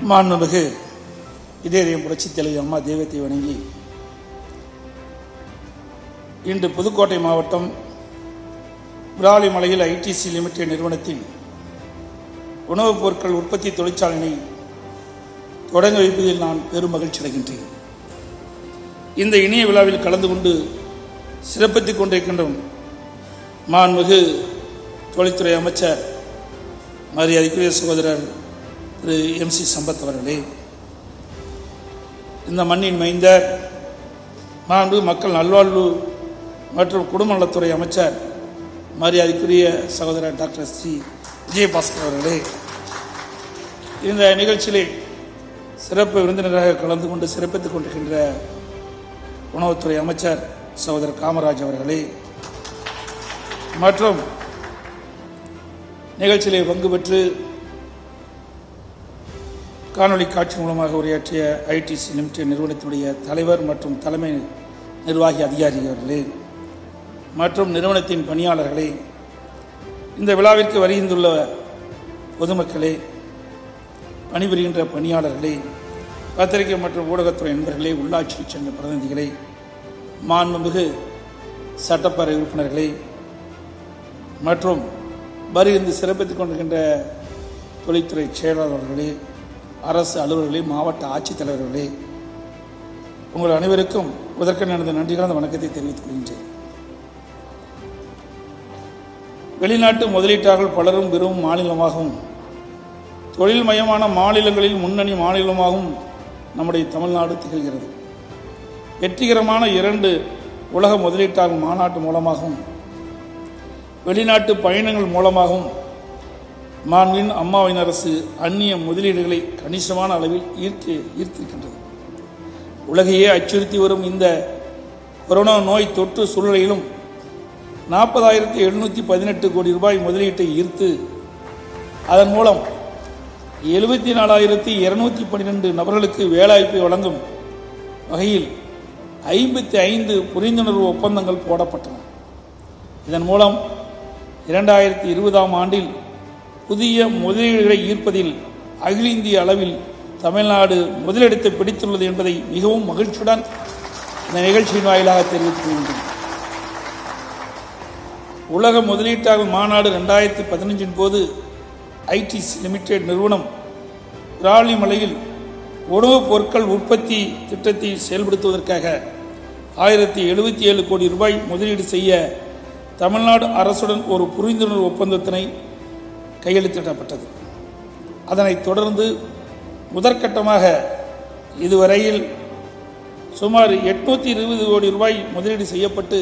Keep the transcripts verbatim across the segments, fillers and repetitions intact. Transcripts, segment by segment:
மாண்புமிகு இதயம் புரட்சித் தலைவி அம்மா தெய்வத்தை வணங்கி இன்று புதுக்கோட்டை மாவட்டம் விராலிமலையில் ஐடிசி லிமிடெட் நிறுவனத்தின் உணவுப் பொருட்கள் உற்பத்தி தொழிற்சாலையை தொடங்க வைப்பதில் நான் பெரும் மகிழ்ச்சி அடைகின்றேன். இந்த இணைய விழாவில் கலந்து கொண்டு சிறப்பித்துக் கொண்டிருக்கின்றோம் மாண்புமிகு தொழில்துறை அமைச்சர் மரியாதைக்குரிய சகோதரர் திரு எம் சி சம்பத் அவர்களே, இந்த மண்ணின் மைந்தர் மாண்பு மக்கள் நல்வாழ்வு மற்றும் குடும்ப நலத்துறை அமைச்சர் மரியாதைக்குரிய சகோதரர் டாக்டர் ஸ்ரீ விஜயபாஸ்கர் அவர்களே, இந்த நிகழ்ச்சியிலே சிறப்பு விருந்தினராக கலந்து கொண்டு சிறப்பித்துக் கொண்டிருக்கின்ற உணவுத்துறை அமைச்சர் சகோதரர் காமராஜ் அவர்களே, மற்றும் நிகழ்ச்சியிலே பங்கு பெற்று காணொலி காட்சி மூலமாக உரையாற்றிய ஐடிசி லிமிடெட் நிறுவனத்தினுடைய தலைவர் மற்றும் தலைமை நிர்வாகி அதிகாரிகளே மற்றும் நிறுவனத்தின் பணியாளர்களே, இந்த விழாவிற்கு வருகின்றுள்ள பொதுமக்களே, பணிபுரிகின்ற பணியாளர்களே, பத்திரிகை மற்றும் ஊடகத்துறை நண்பர்களே, உள்ளாட்சி சங்க பிரதிநிதிகளே, மாண்புமிகு சட்டப்பேரவை உறுப்பினர்களே மற்றும் வருகின்ற சிறப்பித்துக் கொண்டிருக்கின்ற தொழில்துறை செயலாளர்களே, அரசு அலுவலர்களே, மாவட்ட ஆட்சித்தலைவர்களே, உங்கள் அனைவருக்கும் முதற்கண் எனது நன்றி கலந்த வணக்கத்தை தெரிவித்துக் கொள்கின்றேன். வெளிநாட்டு முதலீட்டாளர்கள் பலரும் பெரும் மாநிலமாகவும் தொழில்மயமான மாநிலங்களில் முன்னணி மாநிலமாகவும் நம்முடைய தமிழ்நாடு திகழ்கிறது. வெற்றிகரமான இரண்டு உலக முதலீட்டாளர் மாநாட்டு மூலமாகவும் வெளிநாட்டு பயணங்கள் மூலமாகவும் மாண்பின் அம்மாவின் அரசு அந்நிய முதலீடுகளை கணிசமான அளவில் ஈர்த்து ஈர்த்திருக்கின்றது. உலகையே அச்சுறுத்தி வரும் இந்த கொரோனா நோய் தொற்று சூழ்நிலையிலும் நாற்பதாயிரத்தி எழுநூற்றி பதினெட்டு கோடி ரூபாய் முதலீட்டை ஈர்த்து அதன் மூலம் எழுபத்தி நாலாயிரத்தி இருநூத்தி பன்னிரெண்டு நபர்களுக்கு வேலைவாய்ப்பை வழங்கும் வகையில் ஐம்பத்தி ஐந்து புரிந்துணர்வு ஒப்பந்தங்கள் போடப்பட்டன. இதன் மூலம் இரண்டாயிரத்தி இருபதாம் ஆண்டில் புதிய முதலீடுகளை ஈர்ப்பதில் அகில இந்திய அளவில் தமிழ்நாடு முதலிடத்தை பிடித்துள்ளது என்பதை மிகவும் மகிழ்ச்சியுடன் இந்த நிகழ்ச்சியின் வாயிலாக தெரிவித்துக் கொள்கின்றேன். உலக முதலீட்டாளர் மாநாடு ரெண்டாயிரத்தி பதினஞ்சின் போது ஐடிசி லிமிடெட் நிறுவனம் விராலிமலையில் உணவுப் பொருட்கள் உற்பத்தி திட்டத்தை செயல்படுத்துவதற்காக ஆயிரத்தி எழுபத்தி ஏழு கோடி ரூபாய் முதலீடு செய்ய தமிழ்நாடு அரசுடன் ஒரு புரிந்துணர்வு ஒப்பந்தத்தினை கையெழுத்திடப்பட்டது. அதனைத் தொடர்ந்து முதற்கட்டமாக இதுவரையில் சுமார் எட்நூத்தி இருபது கோடி ரூபாய் முதலீடு செய்யப்பட்டு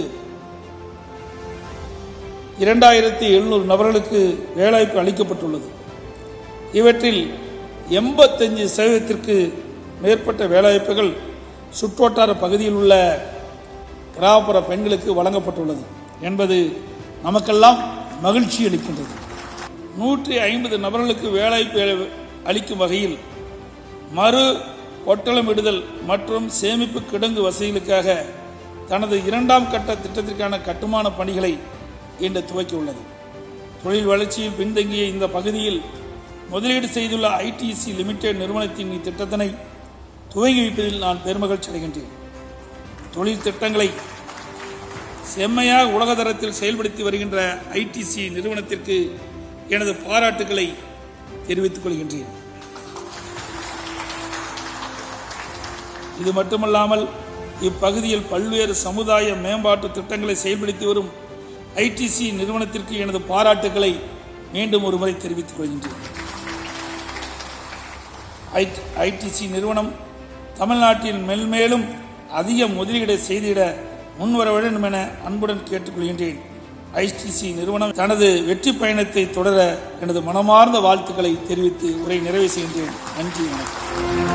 இரண்டாயிரத்தி எழுநூறு நபர்களுக்கு வேலைவாய்ப்பு அளிக்கப்பட்டுள்ளது. இவற்றில் எண்பத்தஞ்சு சதவீதத்திற்கு மேற்பட்ட வேலைவாய்ப்புகள் சுற்றுவட்டார பகுதியில் உள்ள கிராமப்புற பெண்களுக்கு வழங்கப்பட்டுள்ளது என்பது நமக்கெல்லாம் மகிழ்ச்சி அளிக்கின்றது. நூற்றி ஐம்பது நபர்களுக்கு வேலைவாய்ப்பு அளிக்கும் வகையில் மறு ஒட்டளமிடுதல் மற்றும் சேமிப்பு கிடங்கு வசதிகளுக்காக தனது இரண்டாம் கட்ட திட்டத்திற்கான கட்டுமான பணிகளை இன்று துவக்கியுள்ளது. தொழில் வளர்ச்சியில் பின்தங்கிய இந்த பகுதியில் முதலீடு செய்துள்ள ஐடிசி லிமிடெட் நிறுவனத்தின் இத்திட்டத்தினை துவங்கி வைப்பதில் நான் பெருமகிழ்ச்சி அடைகின்றேன். தொழில் திட்டங்களை செம்மையாக உலகதரத்தில் செயல்படுத்தி வருகின்ற ஐடிசி நிறுவனத்திற்கு எனது பாராட்டுக்களை தெரிவித்துக் கொள்கின்றேன். இது மட்டுமல்லாமல் இப்பகுதியில் பல்வேறு சமுதாய மேம்பாட்டு திட்டங்களை செயல்படுத்தி வரும் ஐடிசி நிறுவனத்திற்கு எனது பாராட்டுக்களை மீண்டும் ஒரு முறை தெரிவித்துக் கொள்கின்றேன். ஐடிசி நிறுவனம் தமிழ்நாட்டில் மென்மேலும் அதிக முதலீடு செய்திட முன்வர வேண்டும் என அன்புடன் கேட்டுக்கொள்கின்றேன். ஐடிசி நிறுவனம் தனது வெற்றி பயணத்தை தொடர எனது மனமார்ந்த வாழ்த்துக்களை தெரிவித்து உரை நிறைவு செய்கின்றேன். நன்றி, வணக்கம்.